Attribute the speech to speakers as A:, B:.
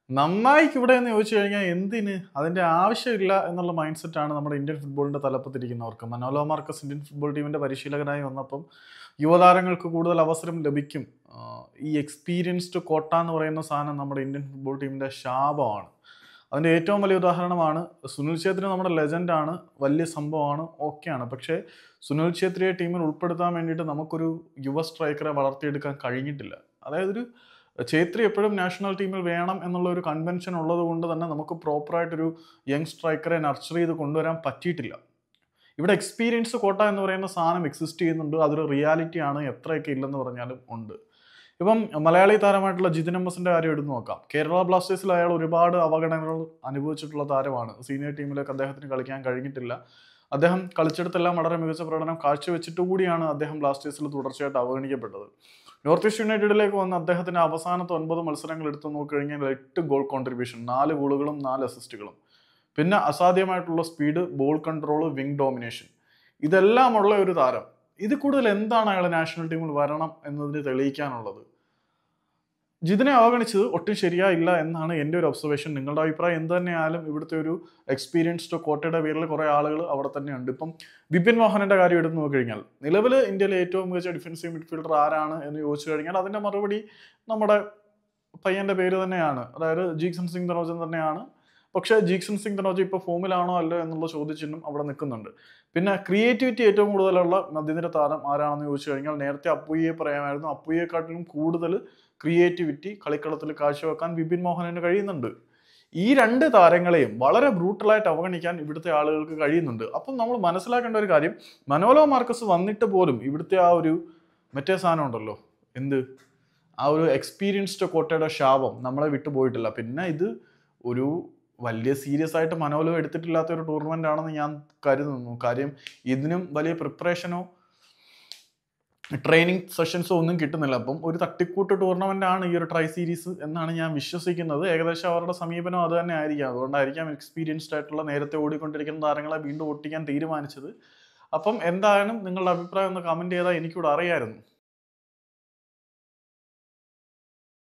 A: നന്നായിക്ക് ഇവിടെ എന്ന് ചോദിച്ചു കഴിഞ്ഞാൽ എന്തിന് അതിൻ്റെ ആവശ്യമില്ല എന്നുള്ള മൈൻഡ് സെറ്റാണ് നമ്മുടെ ഇന്ത്യൻ ഫുട്ബോളിൻ്റെ തലപ്പത്തിരിക്കുന്നവർക്ക്. മനോലോ മാർക്കസ് ഇന്ത്യൻ ഫുട്ബോൾ ടീമിൻ്റെ പരിശീലകനായി വന്നപ്പം യുവതാരങ്ങൾക്ക് കൂടുതൽ അവസരം ലഭിക്കും. ഈ എക്സ്പീരിയൻസ്ഡ് കോട്ട എന്ന് പറയുന്ന സാധനം നമ്മുടെ ഇന്ത്യൻ ഫുട്ബോൾ ടീമിൻ്റെ ശാപമാണ്. അതിൻ്റെ ഏറ്റവും വലിയ ഉദാഹരണമാണ് സുനിൽ ഛേത്രി. നമ്മുടെ ലെജൻഡാണ്, വലിയ സംഭവമാണ്, ഓക്കെയാണ്. പക്ഷേ സുനിൽ ഛേത്രിയെ ടീമിൽ ഉൾപ്പെടുത്താൻ വേണ്ടിയിട്ട് നമുക്കൊരു യുവ സ്ട്രൈക്കറെ വളർത്തിയെടുക്കാൻ കഴിഞ്ഞിട്ടില്ല. അതായത് ഒരു ഛേത്രി എപ്പോഴും നാഷണൽ ടീമിൽ വേണം എന്നുള്ള ഒരു കൺവെൻഷൻ ഉള്ളത് കൊണ്ട് തന്നെ നമുക്ക് പ്രോപ്പറായിട്ടൊരു യങ് സ്ട്രൈക്കറെ നർച്ചർ ചെയ്ത് കൊണ്ടുവരാൻ പറ്റിയിട്ടില്ല. ഇവിടെ എക്സ്പീരിയൻസ് കോട്ട എന്ന് പറയുന്ന സാധനം എക്സിസ്റ്റ് ചെയ്യുന്നുണ്ട്. അതൊരു റിയാലിറ്റിയാണ്, എത്രയൊക്കെ ഇല്ലെന്ന് പറഞ്ഞാലും ഉണ്ട്. ഇപ്പം മലയാളി താരമായിട്ടുള്ള ജിതിൻ എംഎസിൻ്റെ കാര്യം എടുത്ത് നോക്കാം. കേരള ബ്ലാസ്റ്റേഴ്സിൽ അയാൾ ഒരുപാട് അവഗണനകൾ അനുഭവിച്ചിട്ടുള്ള താരമാണ്. സീനിയർ ടീമിലേക്ക് അദ്ദേഹത്തിന് കളിക്കാൻ കഴിഞ്ഞിട്ടില്ല. അദ്ദേഹം കളിച്ചെടുത്തെല്ലാം വളരെ മികച്ച പ്രകടനം കാഴ്ചവെച്ചിട്ട് കൂടിയാണ് അദ്ദേഹം ബ്ലാസ്റ്റേഴ്സിൽ തുടർച്ചയായിട്ട് അവഗണിക്കപ്പെട്ടത്. നോർത്ത് ഈസ്റ്റ് യുണൈറ്റഡിലേക്ക് വന്ന അദ്ദേഹത്തിൻ്റെ അവസാനത്തെ 9 മത്സരങ്ങൾ എടുത്തു നോക്കിക്കഴിഞ്ഞാൽ 8 ഗോൾ കോൺട്രിബ്യൂഷൻ, 4 ഗോളുകളും 4 അസിസ്റ്റുകളും. പിന്നെ അസാധ്യമായിട്ടുള്ള speed, ball control, wing domination, ഇതെല്ലാം ഉള്ള ഒരു താരം. ഇത് കൂടുതൽ എന്താണ് അയാൾ നാഷണൽ ടീമിൽ വരണം എന്നതിന് തെളിയിക്കാനുള്ളത്? ജിതിനെ അവഗണിച്ചത് ഒട്ടും ശരിയായില്ല എന്നാണ് എൻ്റെ ഒരു ഒബ്സർവേഷൻ. നിങ്ങളുടെ അഭിപ്രായം എന്ത് തന്നെയായാലും ഇവിടുത്തെ ഒരു എക്സ്പീരിയൻസ്ഡ് കോട്ടയുടെ പേരിൽ കുറേ ആളുകൾ അവിടെ തന്നെയുണ്ട്. ഇപ്പം ബിപിൻ മോഹനൻ്റെ കാര്യം എടുത്ത് നോക്കിക്കഴിഞ്ഞാൽ നിലവിൽ ഇന്ത്യയിലെ ഏറ്റവും മികച്ച ഡിഫൻസീവ് മിഡ്ഫീൽഡർ ആരാണ് എന്ന് ചോദിച്ചു കഴിഞ്ഞാൽ അതിൻ്റെ മറുപടി നമ്മുടെ പയ്യൻ്റെ പേര് തന്നെയാണ്, അതായത് ജീക്സൺ സിംഗ് ധനോജൻ തന്നെയാണ്. പക്ഷേ ജീക്സൺ സിംഗ് ധനോജ ഇപ്പോൾ ഫോമിലാണോ അല്ലോ എന്നുള്ള ചോദ്യചിഹ്നം അവിടെ നിൽക്കുന്നുണ്ട്. പിന്നെ ക്രിയേറ്റിവിറ്റി ഏറ്റവും കൂടുതലുള്ള മധ്യനിര താരം ആരാണെന്ന് ചോദിച്ചു കഴിഞ്ഞാൽ നേരത്തെ അപ്പുയെ പറയാമായിരുന്നു. അപ്പുയെക്കാട്ടിലും കൂടുതൽ ക്രിയേറ്റിവിറ്റി കളിക്കളത്തിൽ കാഴ്ചവെക്കാൻ ബിപിൻ മോഹനന് കഴിയുന്നുണ്ട്. ഈ 2 താരങ്ങളെയും വളരെ ബ്രൂട്ടലായിട്ട് അവഗണിക്കാൻ ഇവിടുത്തെ ആളുകൾക്ക് കഴിയുന്നുണ്ട്. അപ്പം നമ്മൾ മനസ്സിലാക്കേണ്ട ഒരു കാര്യം, മനോലോ മാർക്കസ് വന്നിട്ട് പോലും ഇവിടുത്തെ ആ ഒരു മറ്റേ സാധനം ഉണ്ടല്ലോ, എന്ത് ആ ഒരു എക്സ്പീരിയൻസ്ഡ് കോട്ടയുടെ ശാപം നമ്മളെ വിട്ടുപോയിട്ടില്ല. പിന്നെ ഇത് ഒരു വലിയ സീരിയസ് ആയിട്ട് മനോലോ എടുത്തിട്ടില്ലാത്ത ഒരു ടൂർണമെൻ്റ് ആണെന്ന് ഞാൻ കരുതുന്നു. കാര്യം ഇതിനും വലിയ പ്രിപ്പറേഷനോ ട്രെയിനിങ് സെഷൻസോ ഒന്നും കിട്ടുന്നില്ല. അപ്പം ഒരു തട്ടിക്കൂട്ട് ടൂർണമെൻ്റ് ആണ് ഈ ഒരു ട്രൈ സീരീസ് എന്നാണ് ഞാൻ വിശ്വസിക്കുന്നത്. ഏകദേശം അവരുടെ സമീപനം അത് തന്നെ ആയിരിക്കാം. അതുകൊണ്ടായിരിക്കാം എക്സ്പീരിയൻസ്ഡ് ആയിട്ടുള്ള നേരത്തെ ഓടിക്കൊണ്ടിരിക്കുന്ന താരങ്ങളെ വീണ്ടും ഓട്ടിക്കാൻ തീരുമാനിച്ചത്. അപ്പം എന്തായാലും നിങ്ങളുടെ അഭിപ്രായം ഒന്ന് കമൻറ്റ് ചെയ്താൽ എനിക്കിവിടെ അറിയാമായിരുന്നു.